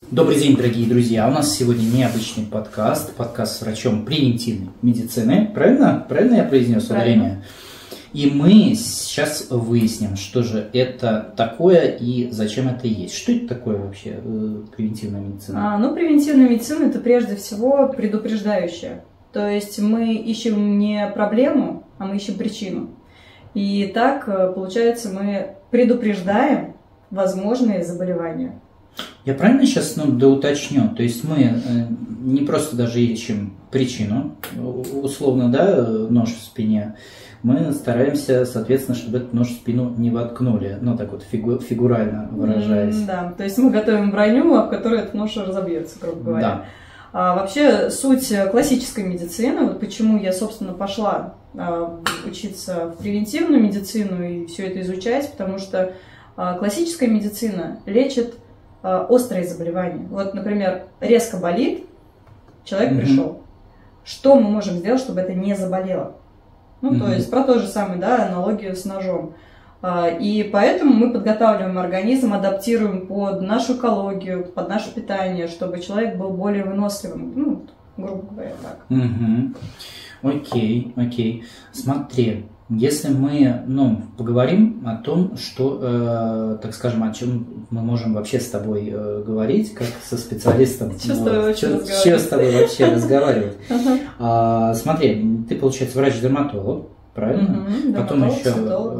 Добрый день, дорогие друзья! У нас сегодня необычный подкаст с врачом превентивной медицины. Правильно? Правильно я произнес ударение? И мы сейчас выясним, что же это такое и зачем это есть. Что это такое вообще превентивная медицина? Превентивная медицина – это прежде всего предупреждающая. То есть мы ищем не проблему, а мы ищем причину. И так, получается, мы предупреждаем возможные заболевания. Я правильно сейчас доуточню? То есть мы не просто даже ищем причину, условно, да, нож в спине, мы стараемся, соответственно, чтобы этот нож в спину не воткнули, так вот фигурально выражаясь. Да, то есть мы готовим броню, об которой этот нож разобьется, грубо говоря. Да. Вообще суть классической медицины, вот почему я, собственно, пошла учиться в превентивную медицину и все это изучать, потому что классическая медицина лечит острые заболевания. Вот, например, резко болит, человек пришел. Что мы можем сделать, чтобы это не заболело? То есть про то же самое, да, аналогию с ножом. И поэтому мы подготавливаем организм, адаптируем под нашу экологию, под наше питание, чтобы человек был более выносливым, грубо говоря, так. Окей. Смотри. Если мы поговорим о том, что, так скажем, о чем мы можем вообще с тобой говорить, как со специалистом, что с тобой вообще разговаривать. Смотри, ты, получается, врач-дерматолог, правильно? Потом еще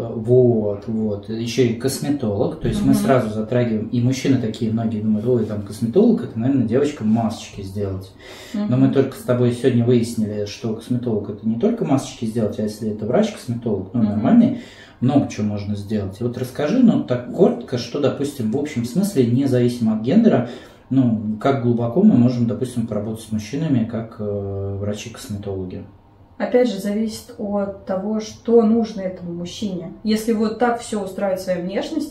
еще и косметолог, то есть мы сразу затрагиваем, и мужчины такие многие думают, ой, там косметолог, это, наверное, девочкам масочки сделать. Но мы только с тобой сегодня выяснили, что косметолог это не только масочки сделать, а если это врач-косметолог, нормальный, много чего можно сделать. И вот расскажи, так коротко, что, допустим, в общем смысле, независимо от гендера, как глубоко мы можем, допустим, поработать с мужчинами, как врачи-косметологи. Опять же, зависит от того, что нужно этому мужчине. Если вот так все устраивает своей внешности,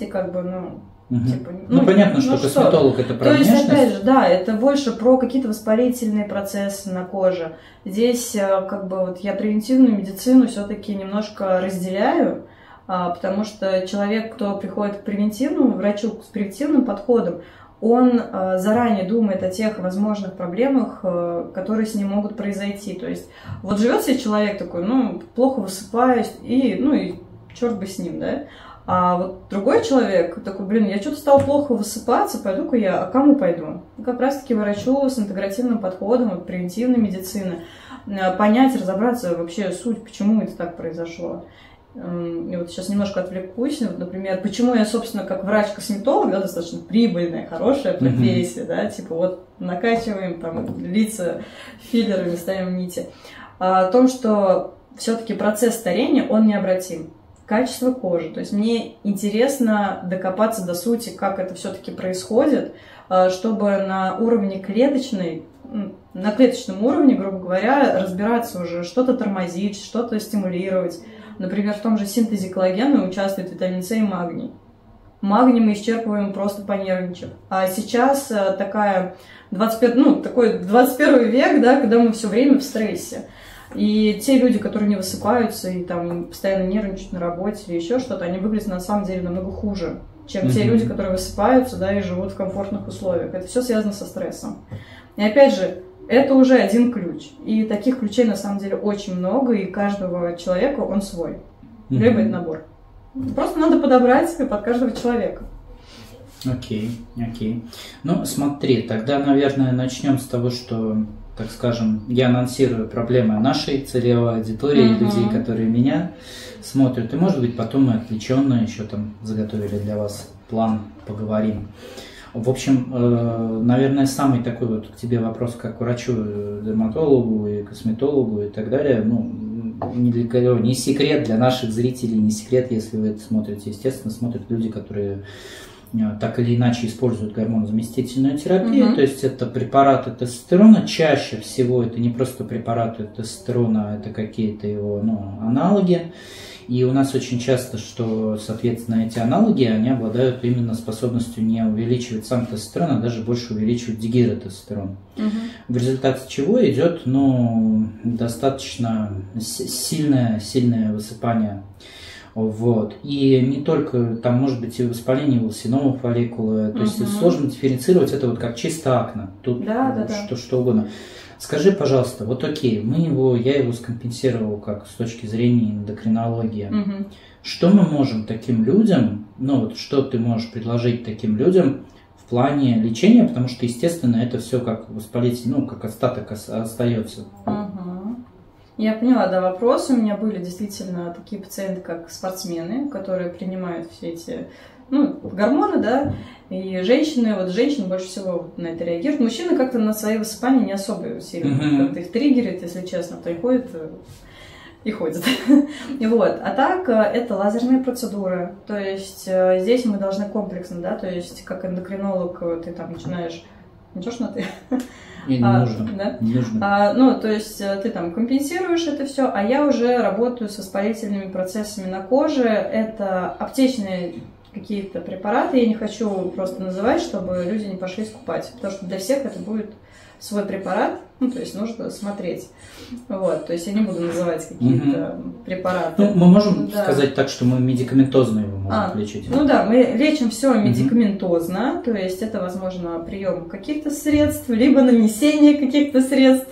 понятно, что косметолог это про внешность. То есть, опять же, да, это больше про какие-то воспалительные процессы на коже. Здесь, я превентивную медицину все-таки немножко разделяю, потому что человек, кто приходит к превентивному врачу с превентивным подходом, он заранее думает о тех возможных проблемах, которые с ним могут произойти. То есть, вот живет себе человек такой, плохо высыпаюсь, и черт бы с ним, да? А вот другой человек такой, я что-то стал плохо высыпаться, пойду-ка я, а кому пойду? Как раз-таки врачу с интегративным подходом, превентивной медицины, понять, разобраться вообще суть, почему это так произошло. И вот сейчас немножко отвлекусь, например, почему я, собственно, как врач-косметолог, да, достаточно прибыльная, хорошая профессия, да, накачиваем там лица филлерами, ставим нити, о том, что все-таки процесс старения, он необратим. Качество кожи, то есть мне интересно докопаться до сути, как это все-таки происходит, чтобы на уровне на клеточном уровне, грубо говоря, разбираться уже, что-то тормозить, что-то стимулировать. Например, в том же синтезе коллагена участвует витамин С и магний. Магний мы исчерпываем просто понервничав. А сейчас такой 21 век, да, когда мы все время в стрессе. И те люди, которые не высыпаются и там постоянно нервничают на работе или еще что-то, они выглядят на самом деле намного хуже, чем те люди, которые высыпаются, да, и живут в комфортных условиях. Это все связано со стрессом. И опять же, это уже один ключ. И таких ключей на самом деле очень много, и каждого человека он свой. Требует набор. Просто надо подобрать под каждого человека. Окей. Смотри, тогда, наверное, начнем с того, что, так скажем, я анонсирую проблемы нашей целевой аудитории, людей, которые меня смотрят. И, может быть, потом мы отвлеченно еще там заготовили для вас план, поговорим. В общем, наверное, самый такой вот к тебе вопрос, как врачу, дерматологу и косметологу и так далее, ни для кого не секрет, для наших зрителей не секрет, если вы это смотрите. Естественно, смотрят люди, которые так или иначе используют гормонозаместительную терапию, то есть это препараты тестостерона, чаще всего это не просто препараты тестостерона, это какие-то его аналоги. И у нас очень часто, что, соответственно, эти аналоги, они обладают именно способностью не увеличивать сам тестостерон, а даже больше увеличивать дигидротестостерон. В результате чего идет, достаточно сильное высыпание Вот. И не только, там может быть и воспаление волосяного фолликула, то есть сложно дифференцировать это вот как чисто акне, тут что угодно. Скажи, пожалуйста, вот окей, я его скомпенсировал как с точки зрения эндокринологии. Что мы можем таким людям, что ты можешь предложить таким людям в плане лечения, потому что, естественно, это все как воспалитель, как остаток остается. Я поняла, вопрос. У меня были действительно такие пациенты, как спортсмены, которые принимают все эти гормоны, да, и женщины больше всего на это реагируют. Мужчины как-то на свои высыпания не особо сильно, как-то их триггерит, если честно, приходят и ходят. Вот. А так, это лазерная процедура, то есть здесь мы должны комплексно, да, то есть как эндокринолог ты там начинаешь, не то что на ты, не нужно. Да? Не нужно. То есть ты там компенсируешь это все, а я уже работаю с воспалительными процессами на коже, это аптечные какие-то препараты, я не хочу просто называть, чтобы люди не пошли скупать, потому что для всех это будет свой препарат, то есть нужно смотреть. Вот, то есть я не буду называть какие-то препараты. Мы можем сказать так, что мы медикаментозно его можем лечить. Мы лечим все медикаментозно, то есть это, возможно, прием каких-то средств, либо нанесение каких-то средств.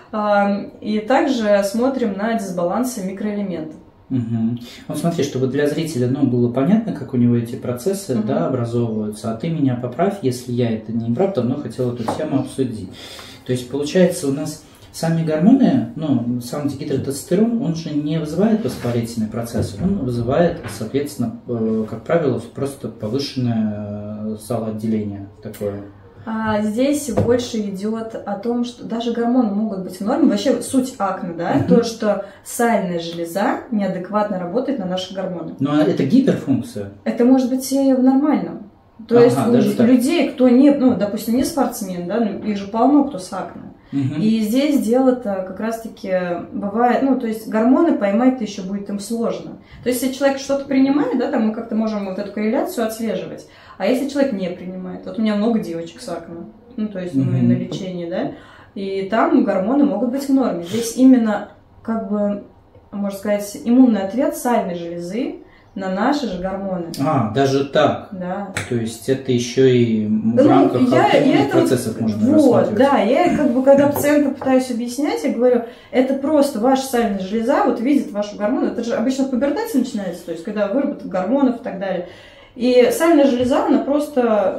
И также смотрим на дисбалансы микроэлементов. Вот смотри, чтобы для зрителя было понятно, как у него эти процессы образовываются, а ты меня поправь, если я это не прав, давно хотел эту тему обсудить. То есть получается у нас сами гормоны, сам дигидротестостерон, он же не вызывает воспалительный процесс, он вызывает, соответственно, как правило, просто повышенное салоотделение такое. Здесь больше идет о том, что даже гормоны могут быть в норме. Вообще суть акне, да, то, что сальная железа неадекватно работает на наши гормоны. Но это гиперфункция. Это может быть и в нормальном. То есть у людей, кто не, допустим, не спортсмен, да, их же полно кто с акне. И здесь дело-то как раз-таки бывает, то есть гормоны поймать еще будет им сложно. То есть если человек что-то принимает, да, там мы как-то можем вот эту корреляцию отслеживать. А если человек не принимает, вот у меня много девочек с акне, то есть мы на лечении, да, и там гормоны могут быть в норме. Здесь именно, можно сказать, иммунный ответ сальной железы на наши же гормоны. Даже так? Да. То есть это еще и в рамках аутоиммунных процессов можно рассматривать. Да, я когда пациентам пытаюсь объяснять, я говорю, это просто ваша сальная железа видит ваши гормоны, это же обычно в пубертате начинается, то есть когда выработка гормонов и так далее. И сальная железа, она просто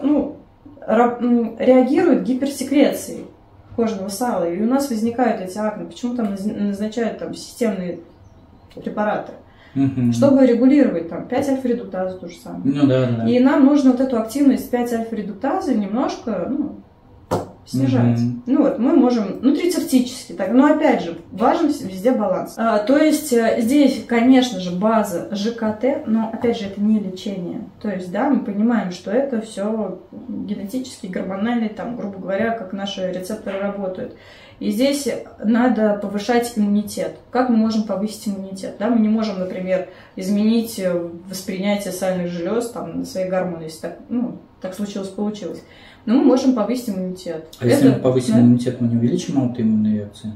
реагирует гиперсекрецией кожного сала, и у нас возникают эти акне. Почему там назначают системные препараты? Чтобы регулировать 5-альфа-редуктазу то же самое. И нам нужно вот эту активность 5-альфа-редуктазы немножко снижать. Мы можем нутрицептически, но опять же, важен везде баланс. То есть здесь, конечно же, база ЖКТ, но опять же это не лечение. То есть, мы понимаем, что это все генетически, гормонально, грубо говоря, как наши рецепторы работают. И здесь надо повышать иммунитет. Как мы можем повысить иммунитет? Мы не можем, например, изменить восприятие сальных желез на свои гормоны, если так случилось-получилось. Но мы можем повысить иммунитет. А если мы повысим иммунитет, мы не увеличим аутоиммунные реакции?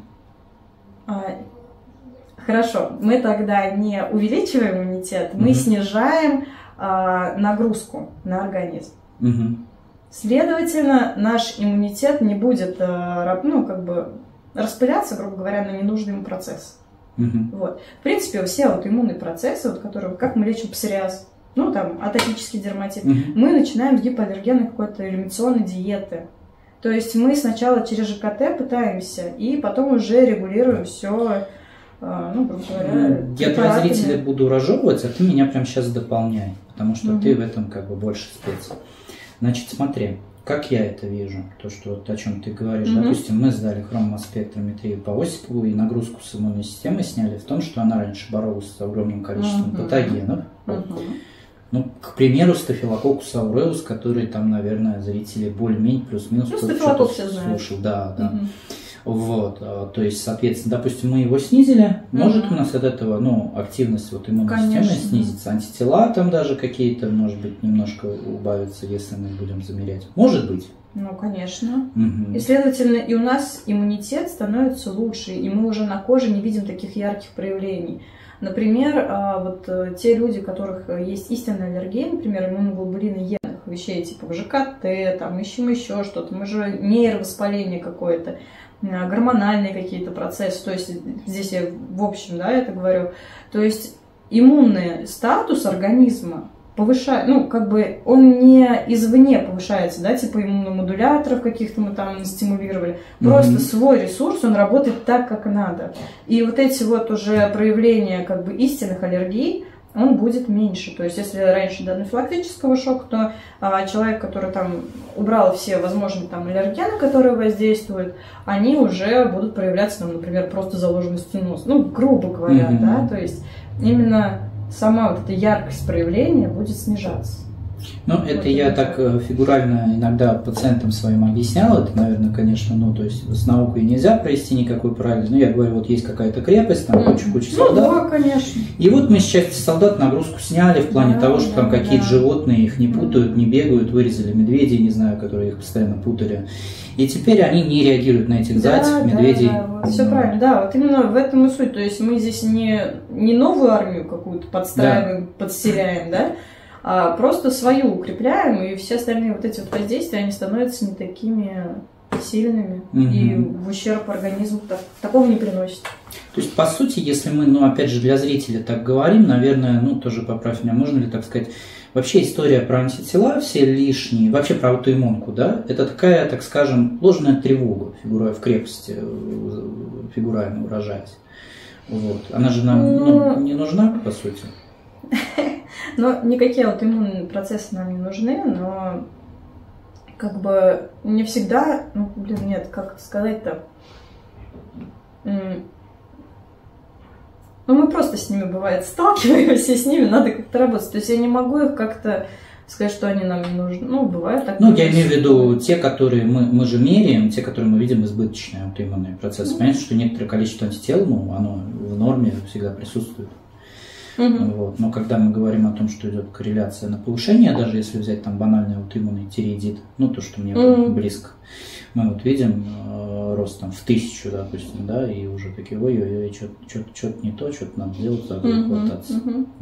Хорошо, мы тогда не увеличиваем иммунитет, мы снижаем нагрузку на организм. Следовательно, наш иммунитет не будет распыляться, грубо говоря, на ненужный ему процесс. Вот. В принципе, все аутоиммунные процессы, которые, как мы лечим псориаз, атопический дерматит, мы начинаем с гипоаллергенной какой-то элиминационной диеты. То есть мы сначала через ЖКТ пытаемся, и потом уже регулируем все, грубо говоря, я для зрителя буду разжевывать, а ты меня прямо сейчас дополняй, потому что ты в этом больше спец. Значит, смотри, как я это вижу, о чем ты говоришь. Допустим, мы сдали хромоспектрометрию по Осипову и нагрузку с иммунной системы сняли в том, что она раньше боролась с огромным количеством патогенов. К примеру, стафилококкус ауреус, который наверное, зрители более-менее плюс-минус стафилококк все знают. Слушал. Да. Вот, то есть, соответственно, допустим, мы его снизили, может у нас от этого, активность иммунной системы снизится, антитела даже какие-то, может быть, немножко убавятся, если мы будем замерять. Может быть. Конечно. И, следовательно, и у нас иммунитет становится лучше, и мы уже на коже не видим таких ярких проявлений. Например, вот те люди, у которых есть истинная аллергия, например, иммуноглобулины Е, вещей типа ЖКТ, там ищем еще что-то, мы же нейровоспаление какое-то, гормональные какие-то процессы, то есть здесь я в общем, да, это говорю, то есть иммунный статус организма повышает, ну, как бы он не извне повышается, да, типа иммуномодуляторов каких-то мы там стимулировали, просто свой ресурс, он работает так, как надо. И вот эти вот уже проявления как бы истинных аллергий, он будет меньше. То есть, если раньше до анафилактического шока, то человек, который там убрал все возможные там аллергены, которые воздействуют, они уже будут проявляться, там, например, просто заложенный стеноз. Ну, грубо говоря, да, то есть именно сама вот эта яркость проявления будет снижаться. Ну, это вот я так фигурально иногда пациентам своим объяснял, это, наверное, конечно, ну, то есть с наукой нельзя провести никакой параллель, но я говорю, вот есть какая-то крепость, там куча солдат. Ну, да, конечно. И вот мы с части солдат нагрузку сняли в плане того, что там какие-то животные их не путают, не бегают, вырезали медведей, не знаю, которые их постоянно путали. И теперь они не реагируют на этих зайцев, медведей. Да, вот, все правильно, да, вот именно в этом и суть. То есть мы здесь не новую армию какую-то подстраиваем, подселяем, да, а просто свою укрепляем, и все остальные вот эти вот воздействия, они становятся не такими сильными, и в ущерб организму такого не приносит. То есть, по сути, если мы, ну, опять же, для зрителя так говорим, наверное, ну, тоже поправь меня, можно ли так сказать, вообще история про антитела, все лишние, вообще про аутоиммунку, да, это такая, так скажем, ложная тревога, фигура в крепости, фигурально выражаясь. Вот. Она же нам не нужна, по сути. Но никакие аутоиммунные процессы нам не нужны, но как бы не всегда, ну, блин, нет, как это сказать-то? Ну, мы просто с ними, бывает, сталкиваемся, и с ними надо как-то работать. То есть я не могу их как-то сказать, что они нам не нужны. Ну, бывает так. Ну, я имею в виду те, которые мы же меряем, те, которые мы видим избыточные аутоиммунные процессы. Понятно, что некоторое количество антител, ну, оно в норме всегда присутствует. Вот. Но когда мы говорим о том, что идет корреляция на повышение, даже если взять там банальный аутоиммунный тиреоидит, ну то, что мне близко, мы вот видим рост там в 1000, допустим, да, и уже такие, ой-ой-ой, что-то не то, что-то надо делать, надо хвататься.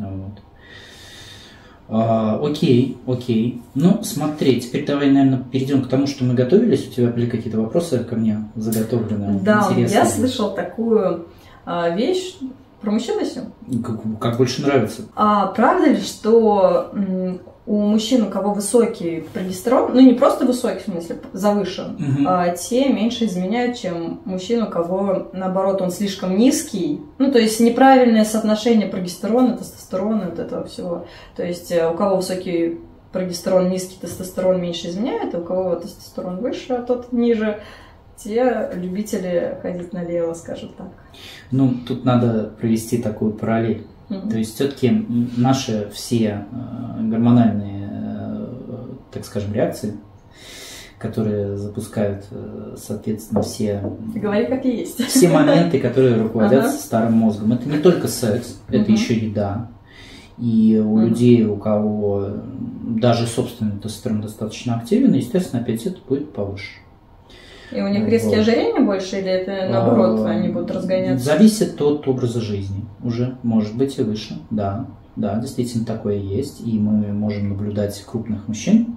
Вот. Окей. Ну, смотри, теперь давай, наверное, перейдем к тому, что мы готовились. У тебя были какие-то вопросы ко мне заготовленные? Да, я слышал такую вещь. Про мужчин еще? Как больше нравится. Правда ли, что у мужчин, у кого высокий прогестерон, ну не просто высокий, в смысле завышен, те меньше изменяют, чем мужчин, у кого, наоборот, он слишком низкий, ну то есть неправильное соотношение прогестерона, тестостерона, вот этого всего. То есть у кого высокий прогестерон, низкий тестостерон меньше изменяет, а у кого тестостерон выше, а тот ниже, те любители ходить налево, скажем так. Ну, тут надо провести такую параллель. То есть все-таки наши все гормональные, так скажем, реакции, которые запускают, соответственно, все... Говори, как есть. Все моменты, которые руководят старым мозгом. Это не только секс, это еще еда. И у людей, у кого даже собственный тестостерон достаточно активен, естественно, аппетит будет повыше. И у них риски ожирения больше, или это наоборот, они будут разгоняться? Зависит от образа жизни. Уже может быть и выше. Да, действительно такое есть. И мы можем наблюдать крупных мужчин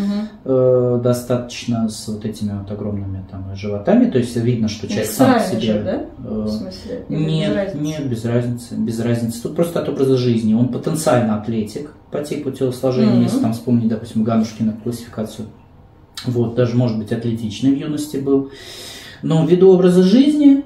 достаточно с вот этими вот огромными там животами. То есть видно, что человек сам по себе... Же, да? В смысле? Нет, без разницы. Тут просто от образа жизни. Он потенциально атлетик по типу телосложения. Если там вспомнить, допустим, Ганушкина классификацию. Вот, даже, может быть, атлетичный в юности был. Но ввиду образа жизни,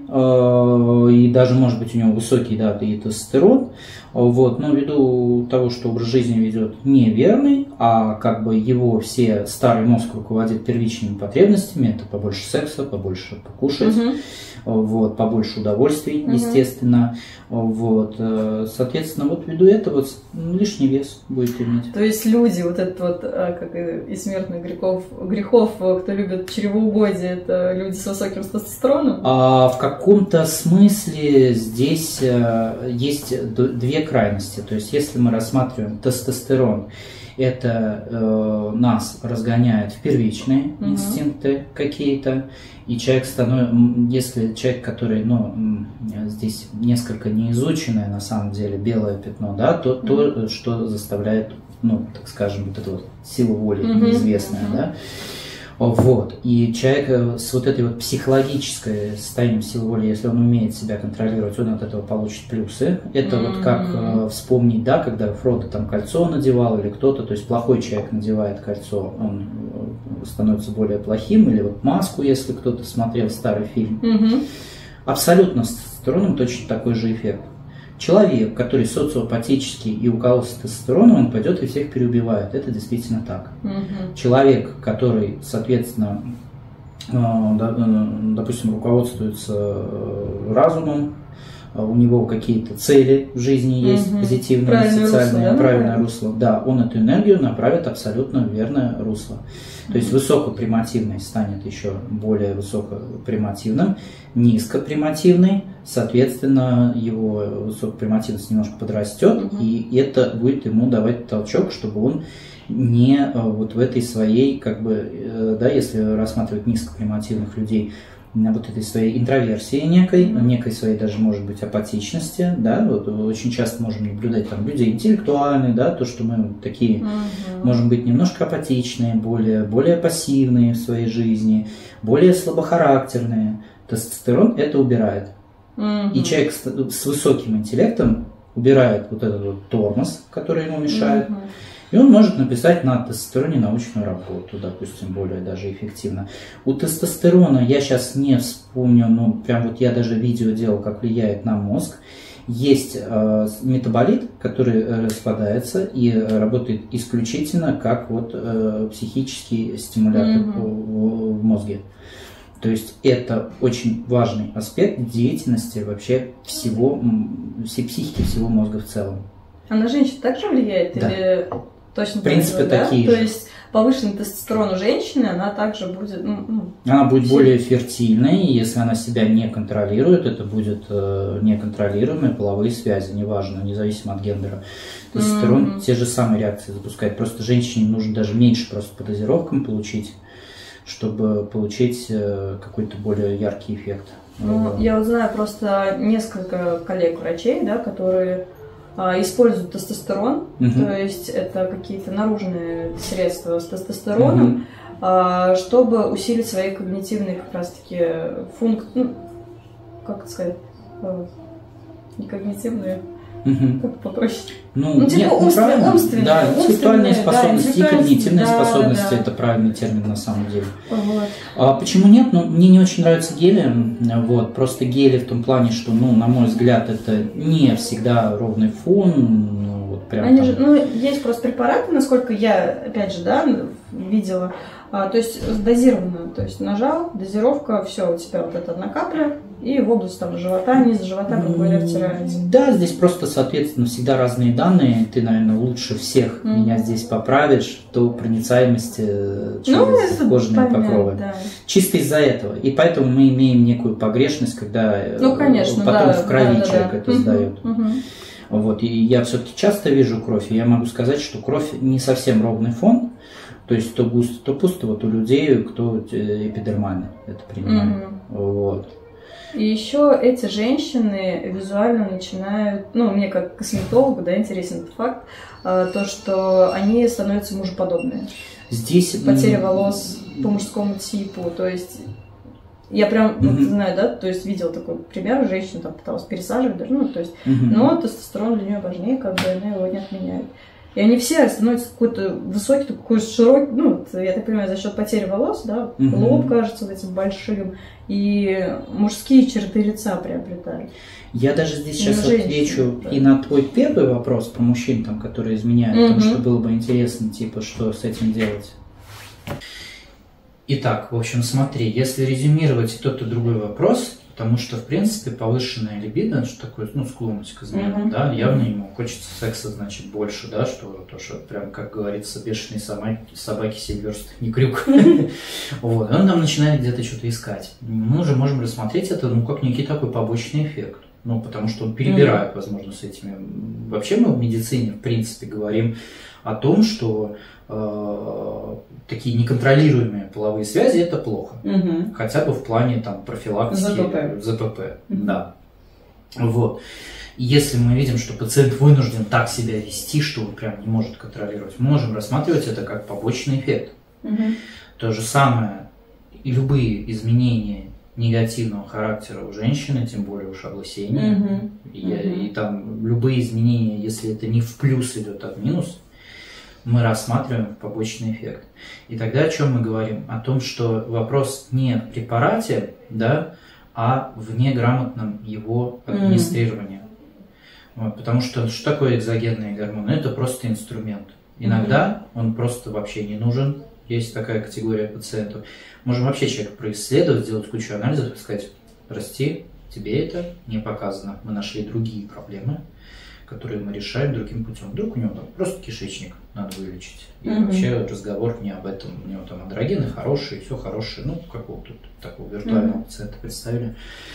и даже, может быть, у него высокий, да, и тестостерон, вот, но ввиду того, что образ жизни ведет неверный, а как бы его все старый мозг руководит первичными потребностями, это побольше секса, побольше покушать, вот, побольше удовольствий, естественно, вот, соответственно, вот ввиду этого лишний вес будет иметь. То есть люди, вот этот вот, как и смертных грехов, кто любит чревоугодие, это люди с высоким тестостероном? В каком-то смысле здесь есть две крайности. То есть, если мы рассматриваем тестостерон, это нас разгоняет в первичные инстинкты какие-то, и человек становится, если человек, который, здесь несколько неизученное на самом деле белое пятно, да, то что заставляет, так скажем, вот эту вот силу воли неизвестная, да. Вот. И человек с вот этой вот психологической состоянием силы воли, если он умеет себя контролировать, он от этого получит плюсы. Это вот как вспомнить, да, когда Фродо там кольцо надевал или кто-то, то есть плохой человек надевает кольцо, он становится более плохим, или вот «Маску», если кто-то смотрел старый фильм. Абсолютно с тестостероном точно такой же эффект. Человек, который социопатический и у кого с тестостероном, он пойдет и всех переубивает. Это действительно так. Человек, который, соответственно, допустим, руководствуется разумом, у него какие-то цели в жизни есть, позитивные, правильное социальные, правильное русло, да, он эту энергию направит абсолютно в верное русло. То есть высокопримативный станет еще более высокопримативным, низкопримативный, соответственно, его высокопримативность немножко подрастет, и это будет ему давать толчок, чтобы он не вот в этой своей, да, если рассматривать низкопримативных людей, вот этой своей интроверсии некой своей даже, может быть, апатичности, да, вот очень часто можем наблюдать там людей интеллектуальные, да, то, что мы такие, можем быть немножко апатичные, более пассивные в своей жизни, более слабохарактерные. Тестостерон это убирает. И человек с высоким интеллектом убирает вот этот вот тормоз, который ему мешает. И он может написать на тестостероне научную работу, допустим, более даже эффективно. У тестостерона, я сейчас не вспомню, прям вот я даже видео делал, как влияет на мозг. Есть метаболит, который распадается и работает исключительно как вот психический стимулятор в мозге. То есть это очень важный аспект деятельности вообще всей психики, всего мозга в целом. А на женщин также влияет? Да. Или точно в принципе, так же, такие да? же. То есть повышенный тестостерон у женщины, она также будет... Она будет более фертильной, и если она себя не контролирует, это будет неконтролируемые половые связи, неважно, независимо от гендера. Тестостерон те же самые реакции запускает, просто женщине нужно даже меньше просто по дозировкам получить, чтобы получить какой-то более яркий эффект. Я вот знаю просто несколько коллег-врачей, да, которые используют тестостерон, то есть это какие-то наружные средства с тестостероном, чтобы усилить свои когнитивные как раз-таки функции, как это сказать, не когнитивные, как попроще. Типа умственные. Да, интеллектуальные способности и когнитивные способности, это правильный термин на самом деле. Почему нет? Мне не очень нравятся гели. Просто гели в том плане, что, на мой взгляд, это не всегда ровный фон. Есть просто препараты, насколько я, опять же, видела, то есть дозированную, то есть нажал, дозировка, все, у тебя вот это одна капля, и в область живота, низ живота, как говорят, втирается. Да, здесь просто, соответственно, всегда разные данные. Ты, наверное, лучше всех меня здесь поправишь до проницаемости через кожаные покровы. Да. Чисто из-за этого. И поэтому мы имеем некую погрешность, когда потом в крови человек это сдает. Вот. И я все-таки часто вижу кровь, и я могу сказать, что кровь не совсем ровный фон. То есть то густо, то пусто, вот у людей, кто эпидермальный это принимает. Вот. И еще эти женщины визуально начинают, мне как косметологу, интересен этот факт, то, что они становятся мужеподобные. Здесь потеря волос по мужскому типу, то есть я прям знаю, то есть видела такой пример, женщина там пыталась пересаживать даже, но тестостерон для нее важнее, она его не отменяет. И они все становятся какой-то высокий, такой широкий, я так понимаю, за счет потери волос, лоб кажется вот этим большим, и мужские черты лица приобретали. Я даже здесь сейчас отвечу и на твой первый вопрос про мужчин, которые изменяют, потому что было бы интересно, что с этим делать. Итак, в общем, смотри, если резюмировать и тот, и другой вопрос, потому что, в принципе, повышенная либидо, что такое, склонность к изменам, явно ему хочется секса, значит, больше, что прям, как говорится, бешеные собаки 7 верст не крюк. Вот, он там начинает где-то что-то искать. Мы уже можем рассмотреть это, как некий такой побочный эффект. Ну, потому что он перебирает, возможно, с этими. Вообще мы в медицине, в принципе, говорим о том, что такие неконтролируемые половые связи – это плохо. Хотя бы в плане там, профилактики ЗПП. Да. Вот. И если мы видим, что пациент вынужден так себя вести, что он прям не может контролировать, мы можем рассматривать это как побочный эффект. То же самое и любые изменения негативного характера у женщины, тем более уж облысение, и там любые изменения, если это не в плюс идет, а в минус, мы рассматриваем побочный эффект. И тогда о чем мы говорим? О том, что вопрос не в препарате, да, а в неграмотном его администрировании. Вот, потому что такое экзогенные гормоны? Это просто инструмент. Иногда он просто вообще не нужен. Есть такая категория пациентов. Можем вообще человека происследовать, сделать кучу анализов и сказать: прости, тебе это не показано. Мы нашли другие проблемы, которые мы решаем другим путем. Вдруг у него там просто кишечник надо вылечить. И вообще разговор не об этом. У него там андрогены хорошие, все хорошее. Ну, какого тут такого виртуального пациента представили.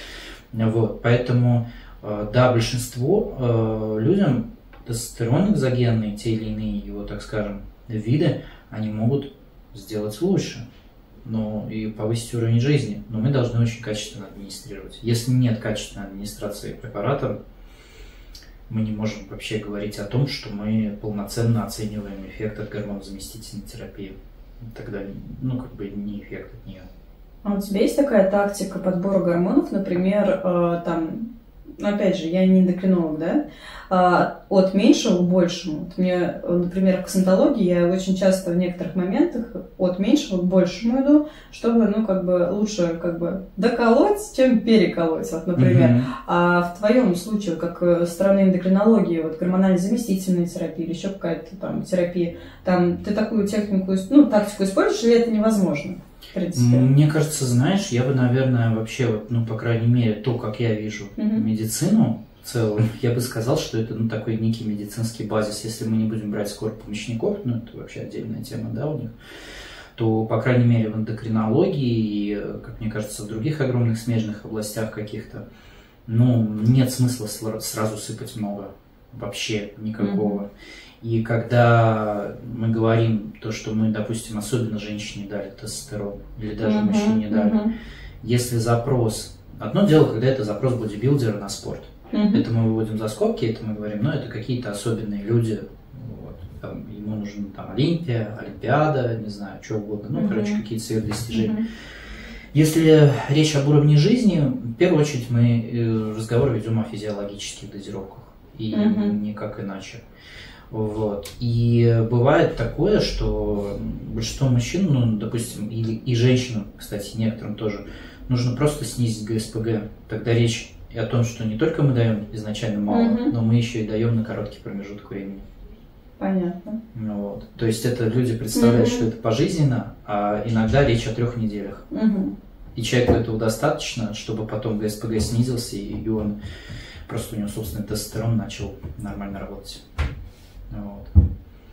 Вот. Поэтому, да, большинство людям тестостерон экзогенный, те или иные его, так скажем, виды, они могут сделать лучше, но и повысить уровень жизни. Но мы должны очень качественно администрировать. Если нет качественной администрации препарата, мы не можем вообще говорить о том, что мы полноценно оцениваем эффект от гормонозаместительной терапии. Тогда, ну, как бы не эффект от нее. А у тебя есть такая тактика подбора гормонов, например, там, ну, опять же, я не эндокринолог, да, от меньшего к большему. Вот мне, например, в косметологии я очень часто в некоторых моментах от меньшего к большему иду, чтобы, ну, как бы лучше как бы доколоть, чем переколоть, вот, например. А в твоем случае, как со стороны эндокринологии, вот гормонально-заместительная терапия или еще какая-то там терапия, там ты такую технику, ну, тактику используешь, или это невозможно? Мне кажется, знаешь, я бы, наверное, вообще, вот, ну, по крайней мере, то, как я вижу медицину в целом, я бы сказал, что это, ну, такой некий медицинский базис. Если мы не будем брать скорпомощников, ну, это вообще отдельная тема, да, у них, то, по крайней мере, в эндокринологии и, как мне кажется, в других огромных смежных областях каких-то, ну, нет смысла сразу сыпать много, вообще никакого. И когда мы говорим то, что мы, допустим, особенно женщине дали тестостерон, или даже мужчине дали, если запрос... Одно дело, когда это запрос бодибилдера на спорт. Это мы выводим за скобки, это мы говорим, ну, это какие-то особенные люди, вот, там, ему нужна там Олимпиада, не знаю, что угодно, ну, короче, какие-то сверхдостижения. Если речь об уровне жизни, в первую очередь мы разговор ведем о физиологических дозировках, и никак иначе. Вот. И бывает такое, что большинство мужчин, ну, допустим, и женщинам, кстати, некоторым тоже, нужно просто снизить ГСПГ. Тогда речь и о том, что не только мы даем изначально мало, но мы еще и даем на короткий промежуток времени. Понятно. Вот. То есть это люди представляют, что это пожизненно, а иногда речь о 3 неделях. И человеку этого достаточно, чтобы потом ГСПГ снизился, и он просто у него собственный тестостерон начал нормально работать. Вот.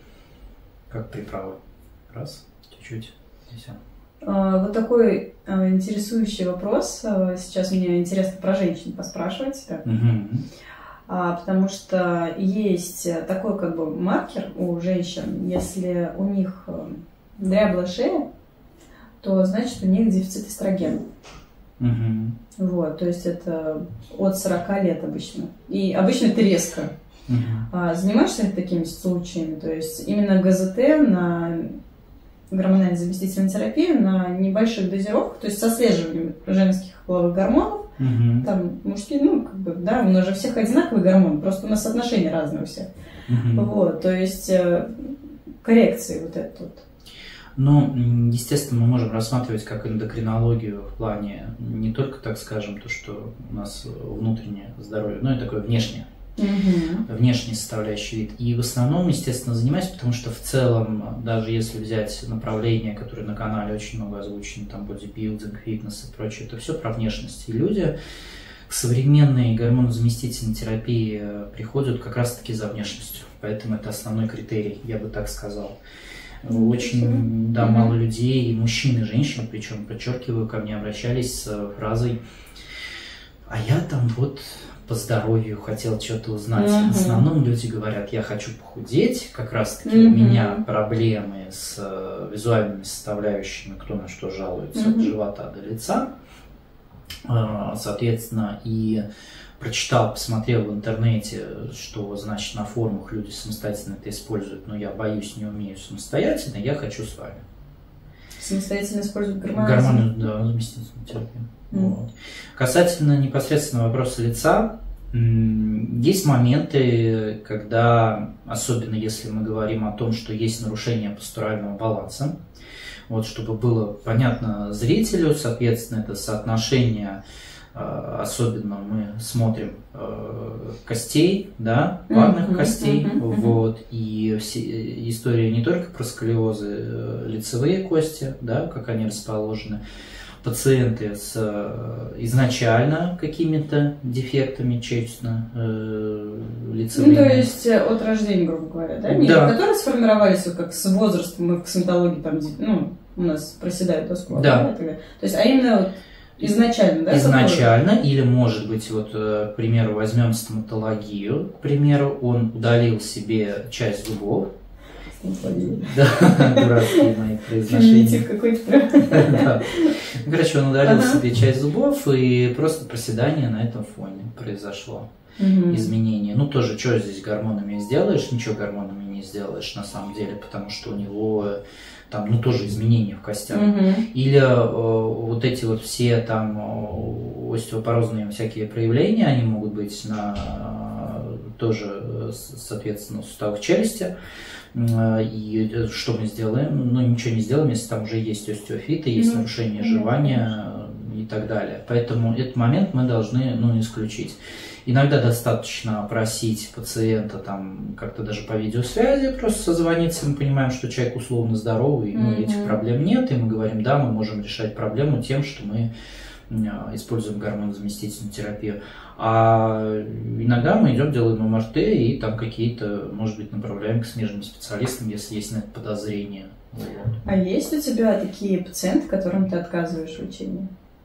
Как приправа. Раз, чуть-чуть, и все. Вот такой интересующий вопрос. Сейчас мне интересно про женщин поспрашивать тебя. Потому что есть такой как бы маркер у женщин. Если у них дряблая шея, то значит у них дефицит эстрогена. Вот, то есть это от 40 лет обычно. И обычно это резко. Занимаешься ли такими случаями? То есть именно ГЗТ на гормональной заместительной терапии на небольших дозировках, то есть со отслеживанием женских половых гормонов, там мужские, ну, как бы, да, у нас же всех одинаковые гормоны, просто у нас соотношения разные у всех. Вот, то есть коррекции вот это вот. Ну, естественно, мы можем рассматривать как эндокринологию в плане не только, так скажем, то, что у нас внутреннее здоровье, но и такое внешнее. Внешний составляющий вид. И в основном, естественно, занимаюсь, потому что в целом, даже если взять направления, которые на канале очень много озвучены, там бодибилдинг, фитнес и прочее, это все про внешность. И люди к современной гормонозаместительной терапии приходят как раз-таки за внешностью. Поэтому это основной критерий, я бы так сказал. Очень, да, мало людей, и мужчин, и женщин, причем, подчеркиваю, ко мне обращались с фразой: а я там вот по здоровью хотел что-то узнать. В основном люди говорят, я хочу похудеть, как раз-таки у меня проблемы с визуальными составляющими, кто на что жалуется, от живота до лица. Соответственно, и прочитал, посмотрел в интернете, что, значит, на форумах люди самостоятельно это используют, но я боюсь, не умею самостоятельно, я хочу с вами. Самостоятельно использовать гормоны? Да, заместительную терапию. Вот. Касательно непосредственно вопроса лица, есть моменты, когда, особенно если мы говорим о том, что есть нарушение постурального баланса, вот, чтобы было понятно зрителю, соответственно, это соотношение, особенно мы смотрим костей, да, парных костей, вот, и история не только про сколиозы, лицевые кости, да, как они расположены, пациенты с изначально какими-то дефектами челюстно-лицевыми. Ну, то есть от рождения, грубо говоря, да? Не да. Которые сформировались вот как с возрастом, мы в косметологии там, ну, у нас проседает доску. Да. То есть, а именно вот изначально, да? Изначально, или может быть, вот, к примеру, возьмем стоматологию, к примеру, он удалил себе часть зубов. Да, дурацкие мои произношения. какой-то. Короче, он удалил себе часть зубов, и просто проседание на этом фоне произошло. Изменение. Ну, тоже, что здесь гормонами сделаешь? Ничего гормонами не сделаешь, на самом деле, потому что у него там, ну, тоже изменения в костях. Или вот эти вот все там остеопорозные всякие проявления, они могут быть на тоже, соответственно, суставах челюсти. И что мы сделаем? Ну, ничего не сделаем, если там уже есть остеофиты, есть нарушение жевания и так далее. Поэтому этот момент мы должны, ну, исключить. Иногда достаточно просить пациента там как-то даже по видеосвязи просто созвониться, мы понимаем, что человек условно здоровый, ну, этих проблем нет, и мы говорим, да, мы можем решать проблему тем, что мы используем гормонозаместительную терапию. А иногда мы идем, делаем МРТ и там какие-то, может быть, направляем к смежным специалистам, если есть на это подозрение. Вот. А есть у тебя такие пациенты, которым ты отказываешь в лечении?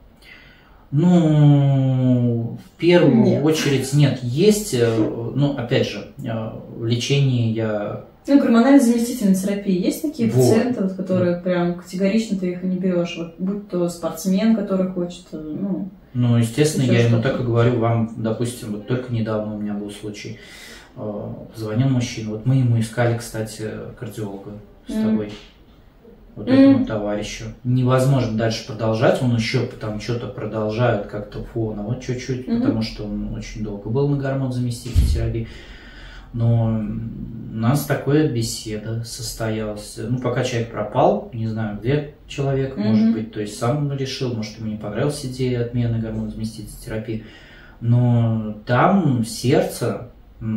Ну, в первую очередь нет. Есть, ну, опять же, в лечении я... Ну, гормонально-заместительной терапии есть такие пациенты, вот, которые прям категорично ты их не берешь, вот, будь то спортсмен, который хочет, ну... Ну, естественно, я ему так и говорю, вам, допустим, вот только недавно у меня был случай, позвонил мужчина, вот мы ему искали, кстати, кардиолога с тобой, вот этому товарищу. Невозможно дальше продолжать, он еще там что-то продолжает как-то фоново чуть-чуть, потому что он очень долго был на гормонозаместительной терапии. Но у нас такая беседа состоялась. Ну, пока человек пропал, не знаю, где человек, может быть, то есть сам решил, может, ему не понравилась идея отмены гормонозаместительной терапии. Но там сердце,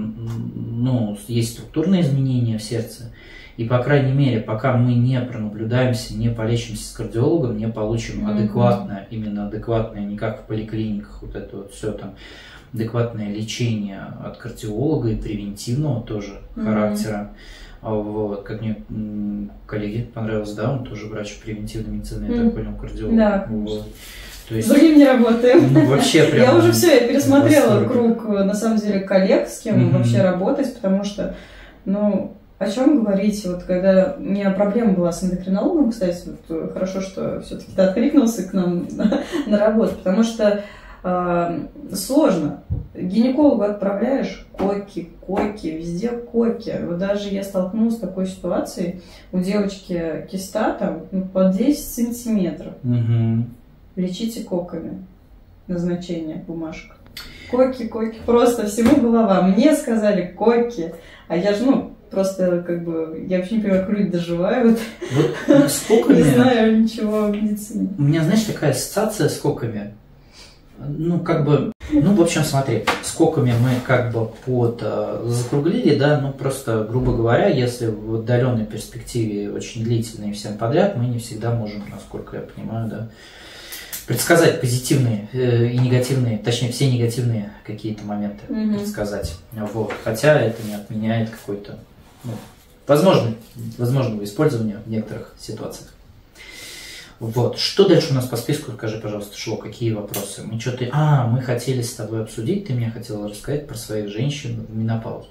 ну, есть структурные изменения в сердце. И, по крайней мере, пока мы не пронаблюдаемся, не полечимся с кардиологом, не получим адекватное, именно адекватное, не как в поликлиниках, вот это вот все там, адекватное лечение от кардиолога и превентивного тоже характера. Вот, как мне коллеге понравилось, да, он тоже врач превентивной медицины, я так понял, кардиолог. Да. Вот. То есть, с другим не работаем. Ну, вообще прям. Я уже все, я пересмотрела круг, на самом деле, коллег, с кем вообще работать, потому что, ну, о чем говорить, вот когда у меня проблема была с эндокринологом, кстати, вот, хорошо, что все-таки ты откликнулся к нам на работу, потому что сложно. Гинекологу отправляешь коки, везде коки. Вот даже я столкнулась с такой ситуацией, у девочки киста там по 10 сантиметров. Лечите коками. Назначение бумажка. Коки, просто всему голова. Мне сказали коки, а я же, ну, просто, как бы, я вообще не понимаю, как люди доживают. Вот с коками... Не знаю ничего о медицине. У меня, знаешь, такая ассоциация с коками. Ну, как бы, ну, в общем, смотри, с коками мы как бы закруглили, да, ну, просто, грубо говоря, если в отдаленной перспективе очень длительные всем подряд, мы не всегда можем, насколько я понимаю, да, предсказать позитивные и негативные, точнее, все негативные какие-то моменты предсказать. Вот. Хотя это не отменяет какой-то, ну, возможного использования в некоторых ситуациях. Вот. Что дальше у нас по списку? Скажи, пожалуйста, шло, какие вопросы? Мы что-то... мы хотели с тобой обсудить, ты мне хотела рассказать про своих женщин в менопаузу.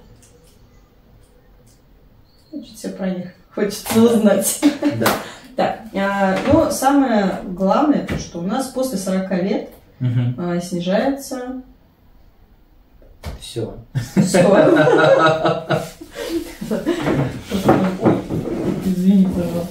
Значит, все про них хочется узнать. Да. Так, самое главное, то, что у нас после 40 лет снижается... Все. Извини,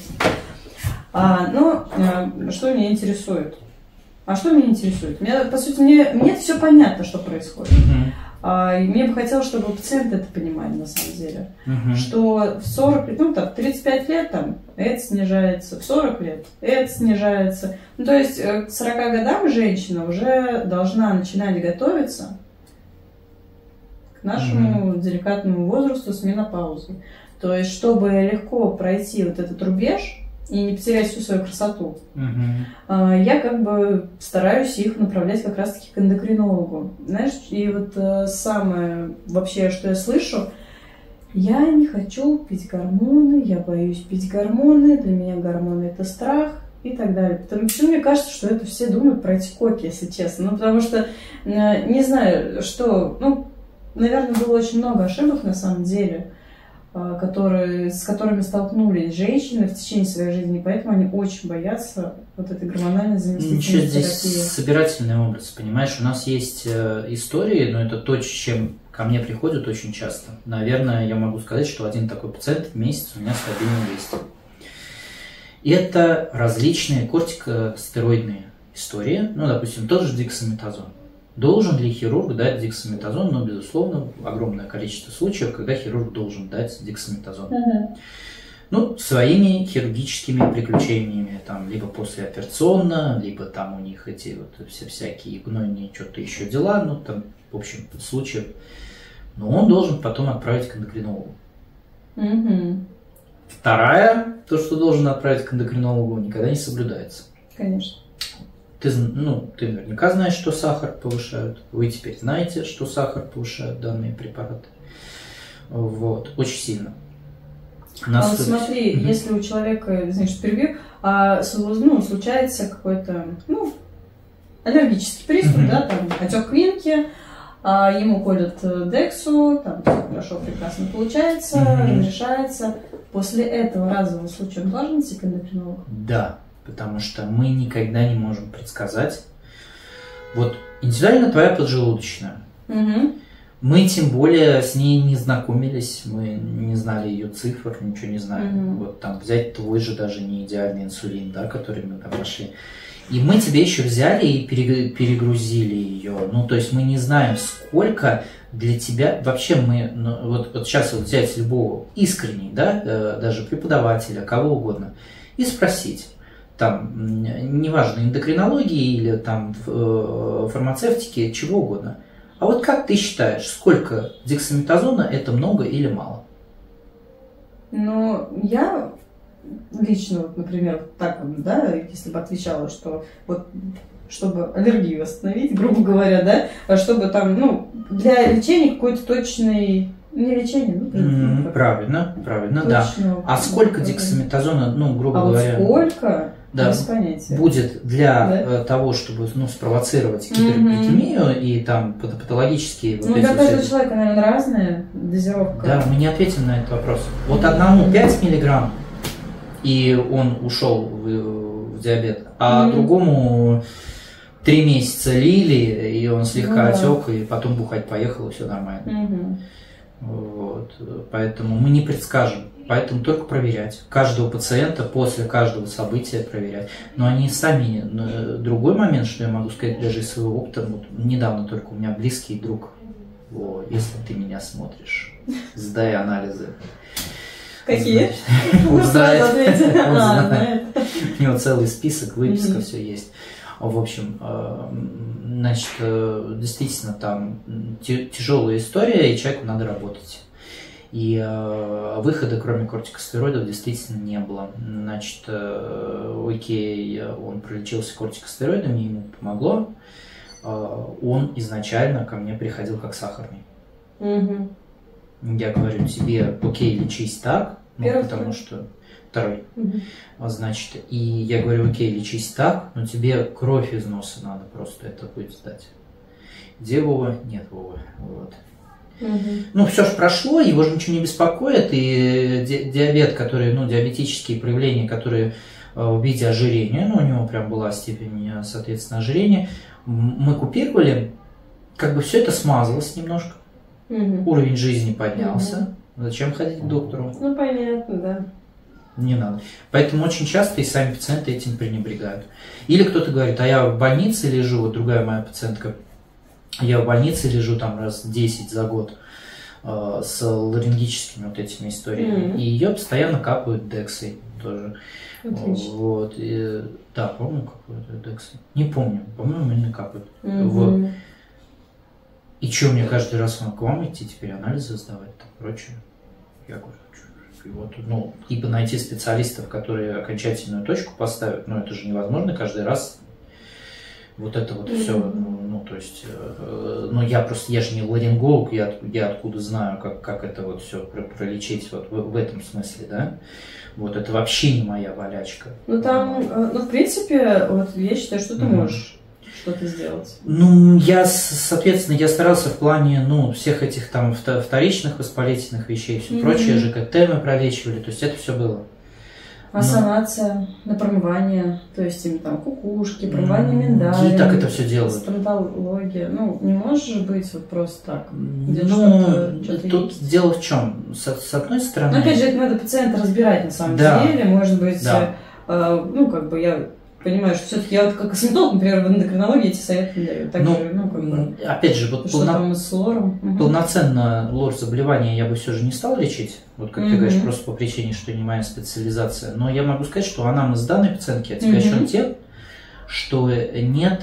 пожалуйста. Что меня интересует? Что меня интересует? По сути, мне все понятно, что происходит. И мне бы хотелось, чтобы пациенты это понимали, на самом деле. Что в 40 лет, 35 лет это снижается, в 40 лет это снижается. То есть к 40 годам женщина уже должна начинать готовиться к нашему деликатному возрасту с менопаузой. То есть, чтобы легко пройти вот этот рубеж и не потерять всю свою красоту, я стараюсь их направлять как раз-таки к эндокринологу. Знаешь, и вот самое вообще, что я слышу, я не хочу пить гормоны, я боюсь пить гормоны, для меня гормоны это страх и так далее. Почему мне кажется, что это все думают про эти коки, если честно. Потому что не знаю, наверное, было очень много ошибок на самом деле, с которыми столкнулись женщины в течение своей жизни, поэтому они очень боятся вот этой гормональной заместительной терапии. Здесь собирательный образ, понимаешь? У нас есть истории, но это то, с чем ко мне приходят очень часто. Наверное, я могу сказать, что один такой пациент в месяц у меня стабильно есть. Это различные кортикостероидные истории, допустим, тот же дексаметазон. Должен ли хирург дать дексаметазон? Безусловно, огромное количество случаев, когда хирург должен дать дексаметазон. Своими хирургическими приключениями, либо послеоперационно, либо у них эти все всякие гнойные что-то еще дела, в общем, случаев. Но он должен потом отправить к эндокринологу. Вторая, то, что должен отправить к эндокринологу, никогда не соблюдается. Конечно. Ты наверняка знаешь, что сахар повышают. Вы теперь знаете, что сахар повышают данные препараты. Вот. Очень сильно. Смотри, если у человека, значит, перебью, случается какой-то, аллергический приступ, отек квинки, ему колят дексу, все хорошо, прекрасно получается, разрешается. После этого разового случая он должен идти к эндокринологу? Да. Потому что мы никогда не можем предсказать. Вот индивидуально твоя поджелудочная. Мы тем более с ней не знакомились, мы не знали ее цифр, ничего не знаем. Вот взять твой же даже не идеальный инсулин, который мы прошли. И мы тебе еще взяли и перегрузили ее. То есть мы не знаем, сколько для тебя... Вообще мы... Вот сейчас взять любого искренне, даже преподавателя, кого угодно, и спросить. Неважно, эндокринологии или фармацевтики, чего угодно. А вот как ты считаешь, сколько дексаметазона это много или мало? Я лично, например, если бы отвечала, что чтобы аллергию восстановить, грубо говоря, чтобы для лечения какой-то точной... Не лечение, правильно, да. А сколько дексаметазона, грубо говоря... сколько? Да, будет для того, чтобы спровоцировать гипергликемию и патологические... для каждого человека, наверное, разная дозировка. Да, мы не ответим на этот вопрос. Вот одному 5 миллиграмм, и он ушел в диабет, а другому 3 месяца лили, и он слегка отек, и потом бухать поехал, и все нормально. Вот. Поэтому мы не предскажем. Поэтому только проверять. Каждого пациента после каждого события проверять. Но они сами... Другой момент, что я могу сказать даже из своего опыта, недавно только у меня близкий друг, если ты меня смотришь, сдай анализы. Какие? Он знает. У него целый список, выписка, все есть. В общем, действительно тяжелая история, и человеку надо работать. И выхода, кроме кортикостероидов, действительно не было. Окей, он пролечился кортикостероидами, ему помогло. Он изначально ко мне приходил как сахарный. Я говорю, тебе окей, лечись так, потому что... второй. Значит, и я говорю, окей, лечись так, но тебе кровь из носа надо просто это будет сдать. Где Вова? Нет Вовы. Вот. Ну, все же прошло, его же ничего не беспокоит, и диабет, который, ну, диабетические проявления, которые в виде ожирения, ну, у него прям была степень, соответственно, ожирения, мы купировали, как бы все это смазалось немножко, уровень жизни поднялся, зачем ходить к доктору? Ну, понятно, да. Не надо. Поэтому очень часто и сами пациенты этим пренебрегают. Или кто-то говорит, а я в больнице лежу, вот другая моя пациентка, я в больнице лежу там раз 10 за год с ларингическими вот этими историями, и ее постоянно капают дексой тоже. Отлично. Вот. И, да, по-моему, какой-то дексой. Не помню, по-моему, именно капают. Вот. И что, мне каждый раз к вам идти теперь анализы сдавать и прочее? Я говорю, вот, ну, ибо найти специалистов, которые окончательную точку поставят, ну, это же невозможно каждый раз. Вот это вот все, ну, то есть, ну, я же не ларинголог, я откуда знаю, как это вот все пролечить вот в этом смысле, да? Вот это вообще не моя болячка. Ну, там, ну, в принципе, вот я считаю, что ты можешь что-то сделать. Ну, соответственно, я старался в плане, ну, всех этих там вторичных воспалительных вещей, все прочее, ЖКТ мы пролечивали, то есть это все было. А санация, на промывание, то есть им там кукушки, промывание миндалем. И так это все делают. Стоматология. Ну, не может быть вот просто так. Ну, тут есть. Дело в чем? С одной стороны... Но опять же, это надо пациента разбирать на самом деле. Может быть, ну, как бы я понимаю, что все-таки я вот как косметолог, например, в эндокринологии эти советы не даю. Так же, ну, как бы, опять же, вот что там с лором? Полноценно лор заболевания я бы все же не стал лечить. Вот как ты говоришь, просто по причине, что не моя специализация. Но я могу сказать, что анамнез данной пациентки отягощен тем, что нет,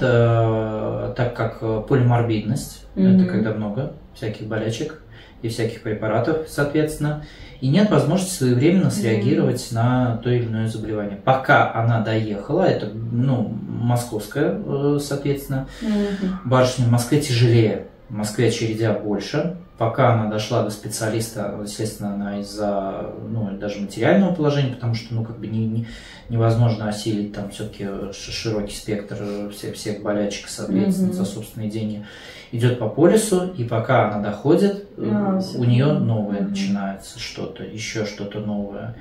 так как полиморбидность, это когда много всяких болячек и всяких препаратов, соответственно, и нет возможности своевременно среагировать на то или иное заболевание. Пока она доехала, это, ну, московская, соответственно, барышня в Москве тяжелее, в Москве очередя больше. Пока она дошла до специалиста, естественно, она из-за, ну, даже материального положения, потому что, ну, как бы невозможно осилить там все-таки широкий спектр всех болячек, соответственно, за собственные деньги, идет по полису, и пока она доходит, у нее новое начинается что-то, еще что-то новое.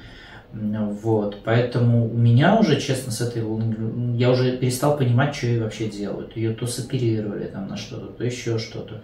Вот, поэтому у меня уже, честно, с этой я уже перестал понимать, что ей вообще делают. Ее то соперировали там на что-то, то еще что-то.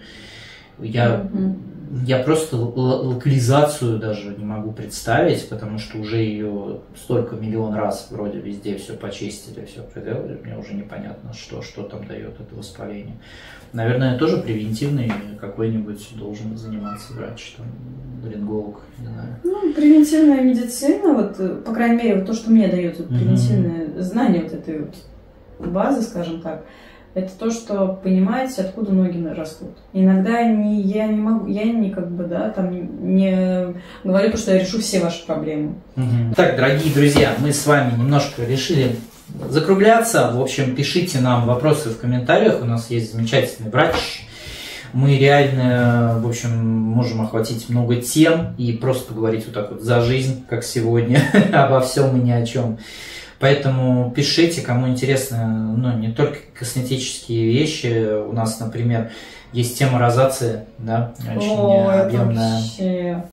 Я просто локализацию даже не могу представить, потому что уже ее столько миллион раз вроде везде все почистили, все проделали, мне уже непонятно, что там дает это воспаление. Наверное, тоже превентивный какой-нибудь должен заниматься врач, там, ларинголог, не знаю. Ну, превентивная медицина, вот, по крайней мере, вот то, что мне дает вот, превентивное знание вот этой вот базы, скажем так, это то, что понимать, откуда ноги растут. Иногда я не могу, я не как бы, да, там не говорю, что я решу все ваши проблемы. Так, дорогие друзья, мы с вами немножко решили закругляться. В общем, пишите нам вопросы в комментариях. У нас есть замечательный врач. Мы реально, в общем, можем охватить много тем и просто говорить вот так вот за жизнь, как сегодня, обо всем и ни о чем. Поэтому пишите, кому интересно, ну, не только косметические вещи. У нас, например, есть тема розации, да, очень объемная.